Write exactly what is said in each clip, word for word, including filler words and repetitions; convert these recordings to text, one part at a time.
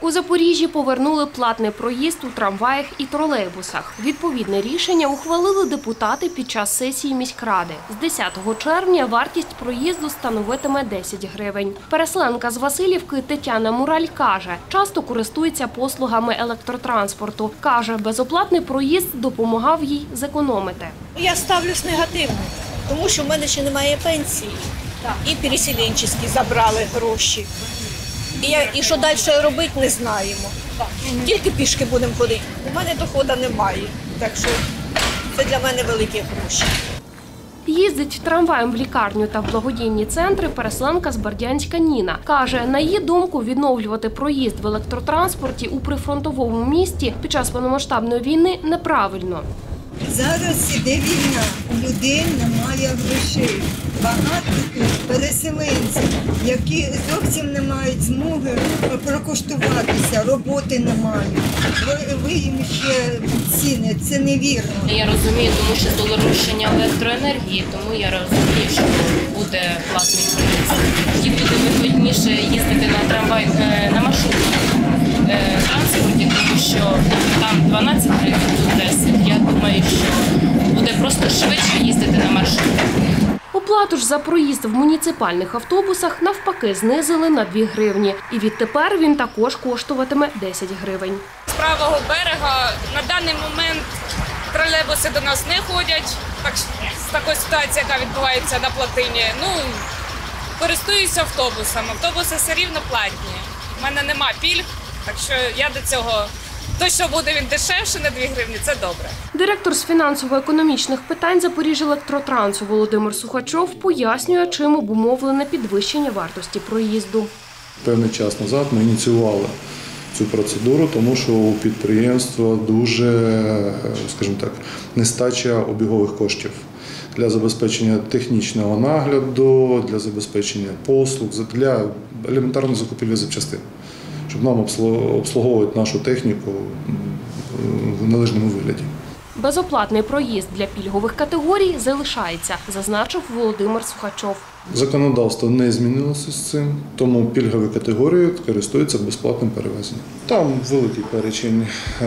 У Запоріжжі повернули платний проїзд у трамваях і тролейбусах. Відповідне рішення ухвалили депутати під час сесії міськради. З десятого червня вартість проїзду становитиме десять гривень. Переселенка з Василівки Тетяна Мураль каже, часто користується послугами електротранспорту. Каже, безоплатний проїзд допомагав їй зекономити. Я ставлюсь негативно, тому що в мене ще немає пенсії. І переселенчі забрали гроші. І, я, і що далі робити, не знаємо. Тільки пішки будемо ходити. У мене доходу немає, так що це для мене великі гроші. Їздить трамваєм в лікарню та в благодійні центри переселенка з Бердянська Ніна. Каже, на її думку, відновлювати проїзд в електротранспорті у прифронтовому місті під час повномасштабної війни неправильно. Зараз іде війна, у людей немає грошей. Багато тут переселенців, які зовсім не мають змоги прокоштуватися, роботи немає. Ви, ви їм ще ціни, це невірно. Я розумію, тому що здорожчання електроенергії, тому я розумію, що буде платний проїзд. І буде вигідніше їздити на трамвай, на маршрутному транспорті, тому що там дванадцять гривень, тут десять. Я думаю, що буде просто швидше їздити на маршруті. Оплату ж за проїзд в муніципальних автобусах навпаки знизили на дві гривні. І відтепер він також коштуватиме десять гривень. З правого берега на даний момент тролейбуси до нас не ходять. Так, з такою ситуацією, яка відбувається на Плотині, ну, користуюся автобусом. Автобуси все рівно платні. У мене нема пільг, так що я до цього... То, що буде він дешевше на дві гривні, це добре. Директор з фінансово-економічних питань Запоріжжя-Електротрансу Володимир Сухачов пояснює, чим обумовлене підвищення вартості проїзду. Певний час назад ми ініціювали цю процедуру, тому що у підприємства дуже, скажімо так, нестача обігових коштів для забезпечення технічного нагляду, для забезпечення послуг, для елементарної закупівлі запчастин, щоб нам обслуговувати нашу техніку в належному вигляді. Безоплатний проїзд для пільгових категорій залишається, зазначив Володимир Сухачов. Законодавство не змінилося з цим, тому пільгові категорії користуються безплатним перевезенням. Там великий перечень.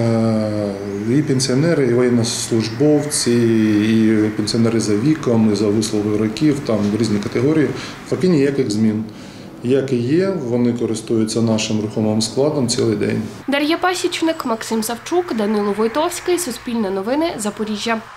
І пенсіонери, і воєннослужбовці, і пенсіонери за віком, і за вислугою років, там різні категорії. Фактично ніяких змін. Як і є, вони користуються нашим рухомим складом цілий день. Дар'я Пасічник, Максим Савчук, Данило Войтовський, Суспільне новини, Запоріжжя.